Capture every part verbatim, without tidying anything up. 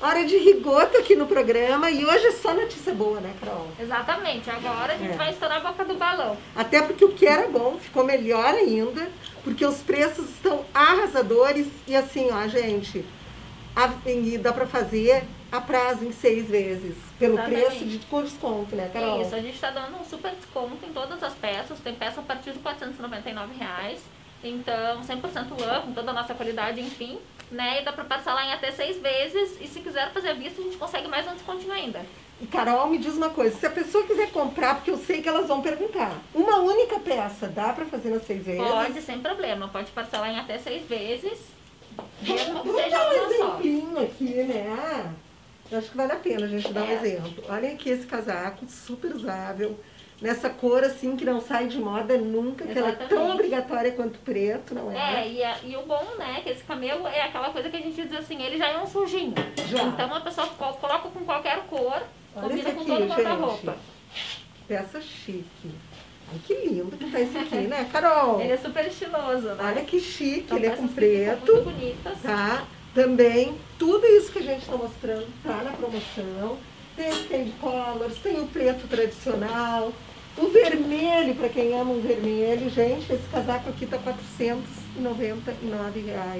Hora de rigoto aqui no programa e hoje é só notícia boa, né, Carol? Exatamente, agora a gente É. vai estourar a boca do balão. Até porque o que era bom ficou melhor ainda, porque os preços estão arrasadores e assim, ó, gente, a, e dá pra fazer a prazo em seis vezes, pelo Exatamente. preço de com desconto, né, Carol? Isso, a gente está dando um super desconto em todas as peças, tem peça a partir de quatrocentos e noventa e nove reais, então cem por cento lã, com toda a nossa qualidade, enfim, né, e dá pra parcelar em até seis vezes, e se quiser fazer a vista, a gente consegue mais um descontinho ainda. E Carol, me diz uma coisa, se a pessoa quiser comprar, porque eu sei que elas vão perguntar, uma única peça, dá pra fazer nas seis vezes? Pode, sem problema, pode parcelar em até seis vezes, mesmo que Vamos seja dar um uma só. exemplinho aqui, né? Eu acho que vale a pena a gente dar um É. exemplo. Olha aqui esse casaco, super usável, nessa cor assim que não sai de moda nunca, que ela é tão Exatamente. obrigatória quanto preto, não é? É, e, a- e o bom, né, que esse camelo é aquela coisa que a gente diz assim, ele já é um sujinho. Já. Então a pessoa co- coloca com qualquer cor, Olha combina esse com aqui, todo o gente. guarda-roupa. Peça chique. Ai, que lindo que tá esse aqui, né, Carol? Ele é super estiloso, né? Olha que chique, São ele é peças com que ficam preto, muito bonitas. tá? Também, tudo isso que a gente tá mostrando tá na promoção. Tem esse candy colors, tem o preto tradicional, o vermelho, para quem ama um vermelho. Gente, esse casaco aqui tá quatrocentos e noventa e nove reais.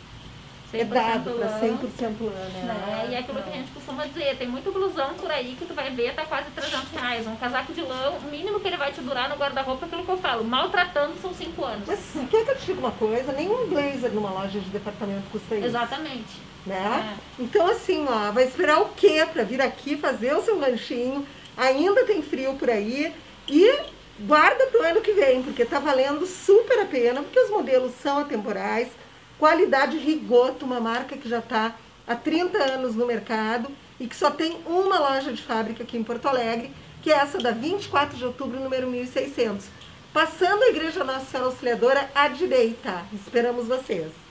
É dado para cem por cento lã, Né? né? E é aquilo que a gente costuma dizer, tem muito blusão por aí que tu vai ver, tá quase trezentos reais. Um casaco de lã, o mínimo que ele vai te durar no guarda-roupa é aquilo que eu falo, maltratando são cinco anos. Mas quer que eu te diga uma coisa? Nenhum blazer numa loja de departamento custa isso. Exatamente. Né? Então assim, ó, vai esperar o quê para vir aqui fazer o seu lanchinho? Ainda tem frio por aí e guarda pro ano que vem, porque tá valendo super a pena, porque os modelos são atemporais, qualidade Rigoto, uma marca que já está há trinta anos no mercado e que só tem uma loja de fábrica aqui em Porto Alegre, que é essa da vinte e quatro de outubro, número mil e seiscentos. Passando a Igreja Nossa Senhora Auxiliadora à direita. Esperamos vocês!